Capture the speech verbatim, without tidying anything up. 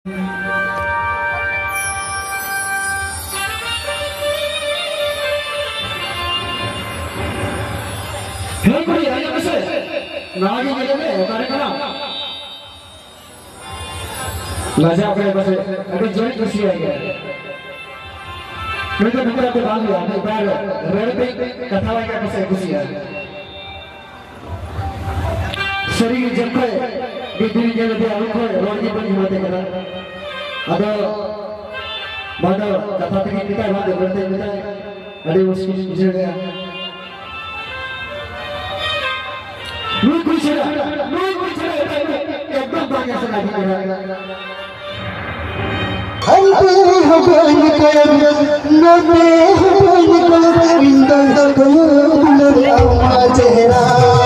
नागी जगह में कार्य करा लाजा अपने बस अभी जॉइन कर सिया गया मैं तो निकला तो बांध लिया मैं बाहर रेड पे कथा वाला बस कुछ है शरीर जब पे बिजली जल पे आलू को रोड की बनी होते करा अब बात कथा तक कितना बात करते हैं अरे उसकी गुजर गया लोग कुछ है लोग कुछ है एकदम बाकी से नहीं कर रहा हम पे हवाई कर न पे हवाई कर इंदा को न चेहरा